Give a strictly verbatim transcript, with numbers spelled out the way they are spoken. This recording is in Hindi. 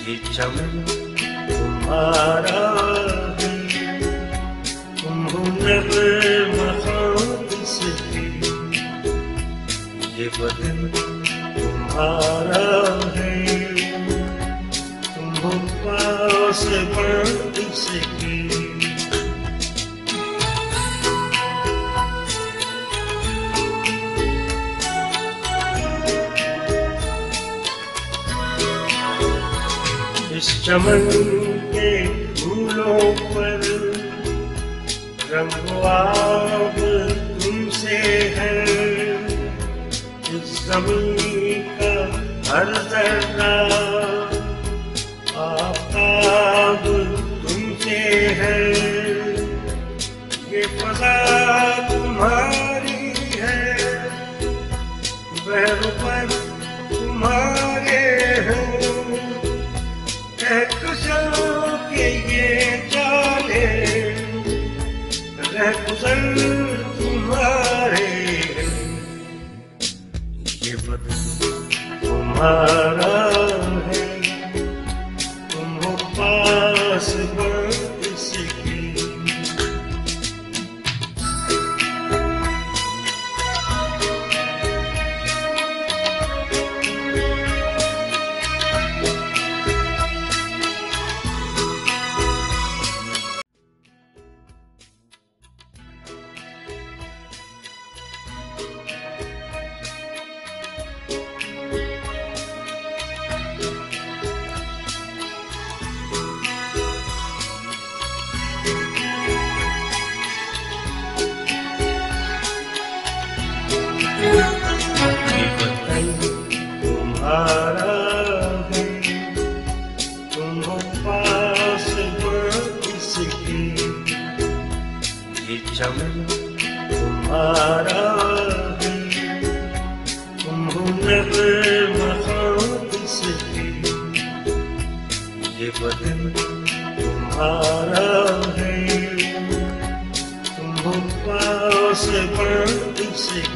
ये चमन तुम्हारा है, तुम हो नग़्मा किसकी, ये बदन तुम्हारा है, तुम हो पासबान किसकी। इस चमन के फूलों पर रंगवाब तुमसे है, इस ज़मीन का हर ज़र्रा आफ़ताब तुमसे है, ये फ़ज़ा तुम्हारी है, बहर तुम्हारे हैं, रहगुज़र के ये जाने, रहगुज़र तुम्हारे, ये बदन तुम्हारा है, तुम हो पासबान किसकी। तुम्हारा है, तुम हो पासबान किसकी, ये चमन तुम्हारा है, तुम हो नग़्मा किसकी, ये बदन तुम्हारा है, तुम हो पासबान किसकी।